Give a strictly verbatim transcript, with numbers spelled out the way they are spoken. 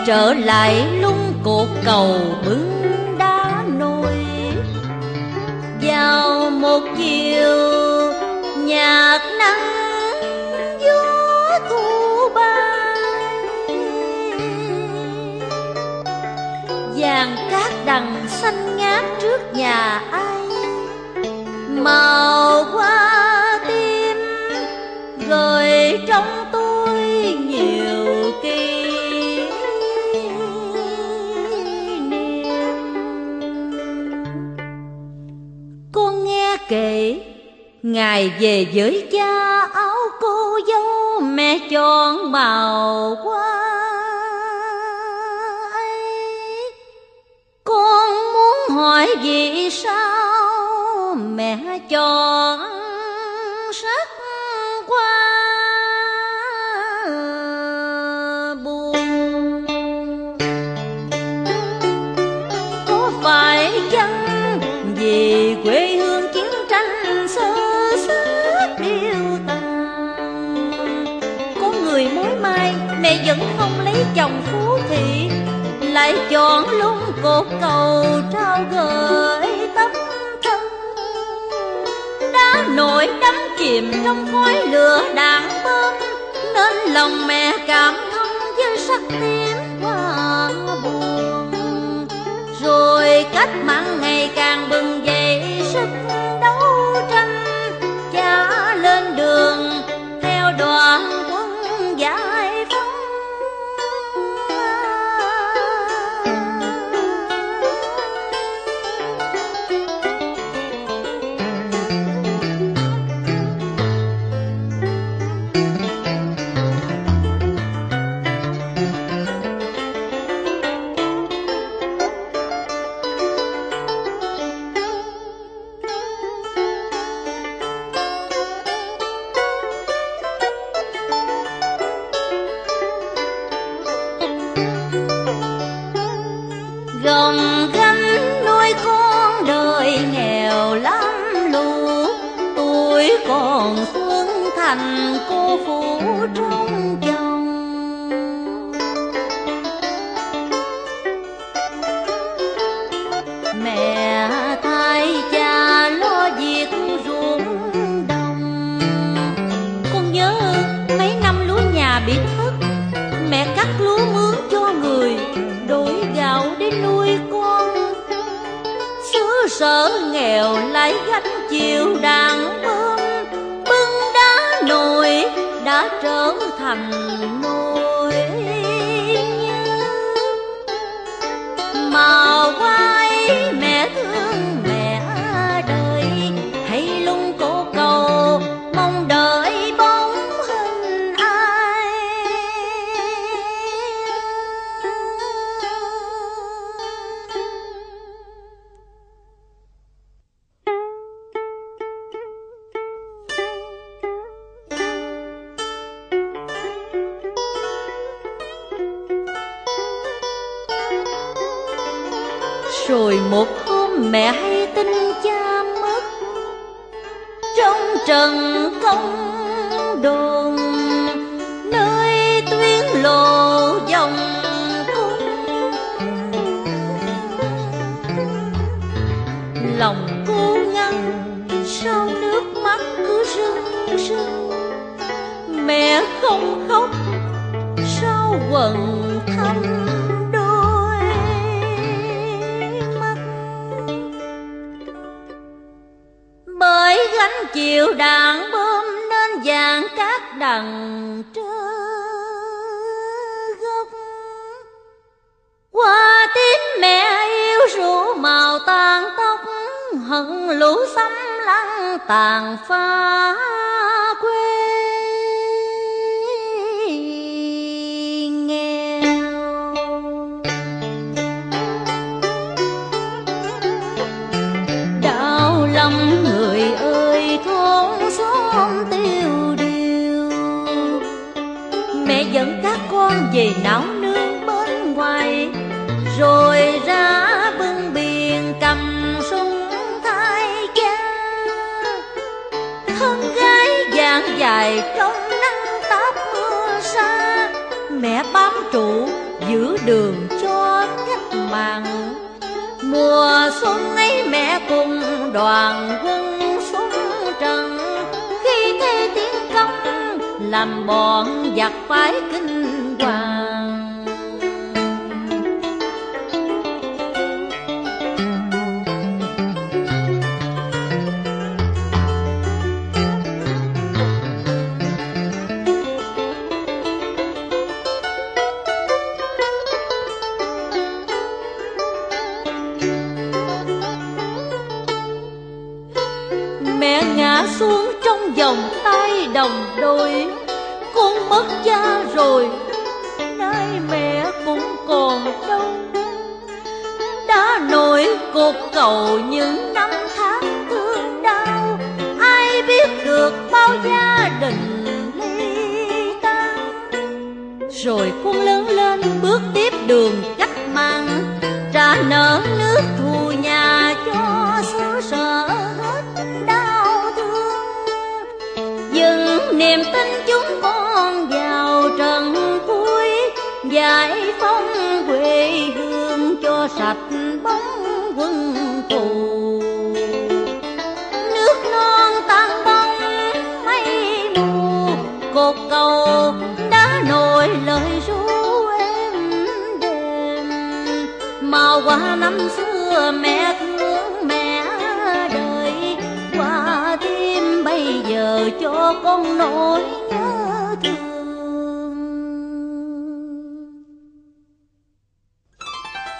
trở lại lung cột cầu bưng đá nồi. Vào một chiều nhạc nắng gió thu bay, vàng cát đằng xanh ngát trước nhà ai, màu hoa tim gợi trong tôi nhiều kỷ niệm. Con nghe kể ngày về với cha, áo cô dâu mẹ chọn màu hoa ấy. Con muốn hỏi vì sao mẹ chọn sắc hoa buồn. Có phải chăng vì quê hương chiến tranh sơ sát điêu tàn? Có người mối mai mẹ vẫn không lấy chồng phú thị, lại chọn lung cột cầu trao gửi tấm thân. Đá nổi đắm chìm trong khói lửa đạn bom, nên lòng mẹ cảm thông với sắc tím hoa buồn. Rồi cách mạng ngày càng bừng dậy sức đấu tranh, cha lên đường theo đoàn quân giải phóng. Gồng gánh nuôi con đời nghèo lắm lũ, tuổi còn xuân thành cô phụ trong chồng. Mẹ thay cha lo việc ruộng đồng. Con nhớ mấy năm lúa nhà bị thất, mẹ cắt lúa mướn cho người, đổi gạo để nuôi con. Xứ sở nghèo lại gánh chịu đàn bom, bưng đá nồi đã trở thành nỗi nhớ. Màu hoa ấy mẹ thương mẹ đời, hãy lung cổ cầu mong đợi bóng hình ai. Rồi một hôm mẹ hay tin cha mất, trong trần công đồn nơi tuyến lộ dòng cung. Lòng cô ngăn sao nước mắt cứ rưng rưng, mẹ không khóc sao quần thâm đôi mắt. Bởi gánh chịu đạn bom nên vàng cát đằng trơ gốc. Hoa tím mẹ yêu rủ màu tàn tóc, hận lũ xâm lăng tàn phá quê nghèo. Đau lòng người ơi thôn xóm tiêu điều, mẹ dẫn các con về nấu nướng bên ngoài, rồi ra bưng biển cầm súng thay cha. Thân gái vàng dài trong nắng táp mưa xa, mẹ bám trụ giữ đường cho cách mạng. Mùa xuân ấy mẹ cùng đoàn quân xuống trận, khi nghe tiếng công làm bọn giặc phải kinh hoàng. Mẹ ngã xuống trong vòng tay đồng đội, con mất cha rồi, nay mẹ cũng còn đâu. Đã nổi cột cầu những năm tháng thương đau, ai biết được bao gia đình ly tan. Rồi con lớn lên bước tiếp đường cách mạng, trả nợ nước thù nhà cho xứ sở hết đau thương. Dừng niềm tin chúng con vào trận cuối, giải phóng quê hương cho sạch bóng quân thù. Nước non tan bóng mây mù, cột cầu đã nổi lời ru êm đềm. Màu qua năm xưa mẹ thương mẹ đợi, qua tim bây giờ cho con nỗi